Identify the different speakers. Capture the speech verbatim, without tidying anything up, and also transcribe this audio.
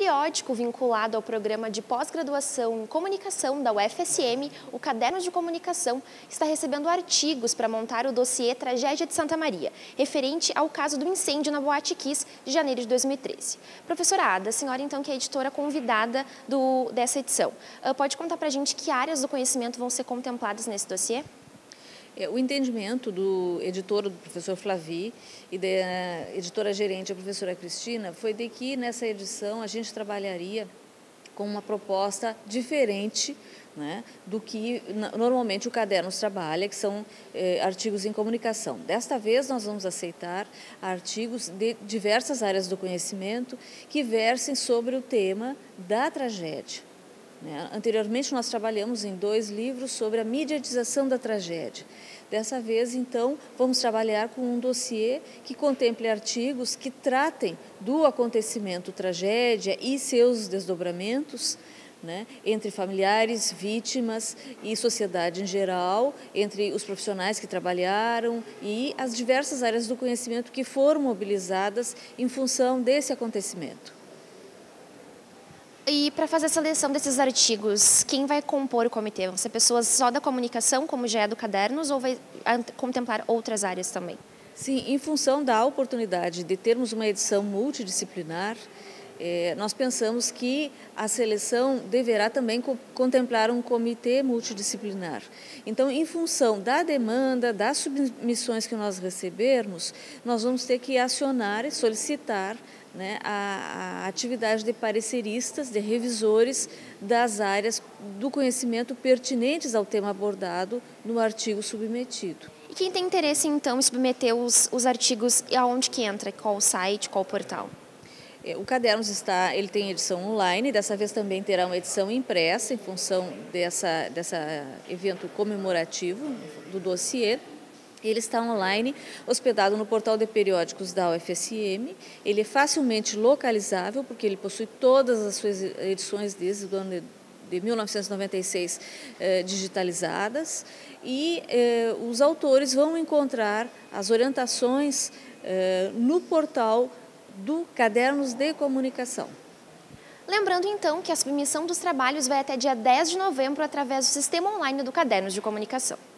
Speaker 1: periódico vinculado ao programa de pós-graduação em comunicação da U F S M, o Cadernos de Comunicação, está recebendo artigos para montar o dossiê Tragédia de Santa Maria, referente ao caso do incêndio na Boate Kiss de janeiro de dois mil e treze. Professora Ada, a senhora então que é a editora convidada do, dessa edição, pode contar para a gente que áreas do conhecimento vão ser contempladas nesse dossiê?
Speaker 2: O entendimento do editor, do professor Flavi, e da editora-gerente, a professora Cristina, foi de que nessa edição a gente trabalharia com uma proposta diferente, né, do que normalmente o Cadernos trabalha, que são eh, artigos em comunicação. Desta vez nós vamos aceitar artigos de diversas áreas do conhecimento que versem sobre o tema da tragédia. Anteriormente, nós trabalhamos em dois livros sobre a mediatização da tragédia. Dessa vez, então, vamos trabalhar com um dossiê que contemple artigos que tratem do acontecimento tragédia e seus desdobramentos, né, entre familiares, vítimas e sociedade em geral, entre os profissionais que trabalharam e as diversas áreas do conhecimento que foram mobilizadas em função desse acontecimento.
Speaker 1: E para fazer a seleção desses artigos, quem vai compor o comitê? Vão ser pessoas só da comunicação, como já é do Cadernos, ou vai contemplar outras áreas também?
Speaker 2: Sim, em função da oportunidade de termos uma edição multidisciplinar, eh, nós pensamos que a seleção deverá também co contemplar um comitê multidisciplinar. Então, em função da demanda, das submissões que nós recebermos, nós vamos ter que acionar e solicitar, né, a, a atividade de pareceristas, de revisores das áreas do conhecimento pertinentes ao tema abordado no artigo submetido.
Speaker 1: E quem tem interesse, então, em submeter os, os artigos, aonde que entra? Qual o site, qual o portal?
Speaker 2: O Cadernos está, ele tem edição online, dessa vez também terá uma edição impressa em função dessa, dessa evento comemorativo do dossiê. Ele está online, hospedado no portal de periódicos da U F S M. Ele é facilmente localizável, porque ele possui todas as suas edições desde o ano de mil novecentos e noventa e seis eh, digitalizadas. E eh, os autores vão encontrar as orientações eh, no portal do Cadernos de Comunicação.
Speaker 1: Lembrando, então, que a submissão dos trabalhos vai até dia dez de novembro através do sistema online do Cadernos de Comunicação.